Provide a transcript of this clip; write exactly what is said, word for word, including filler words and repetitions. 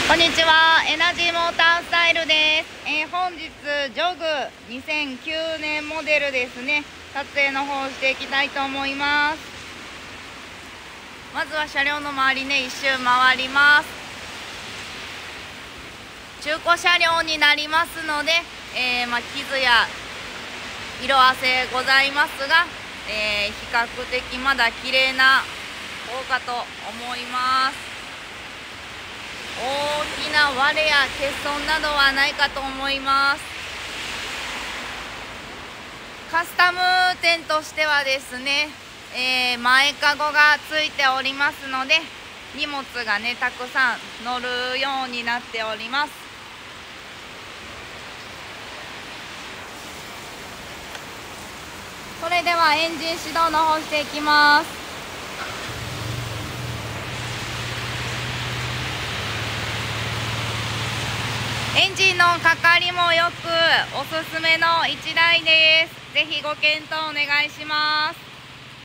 こんにちは、エナジーモータースタイルです。えー、本日ジョグにせんきゅうねんモデルですね、撮影の方をしていきたいと思います。まずは車両の周りね、一周回ります。中古車両になりますので、えーまあ、傷や色あせございますが、えー、比較的まだ綺麗な方かと思います。大きな割れや欠損などはないかと思います。カスタム点としてはですね、えー、前かごがついておりますので、荷物がねたくさん乗るようになっております。それではエンジン始動の方していきます。エンジンのかかりもよくおすすめのいちだいです。ぜひご検討お願いします。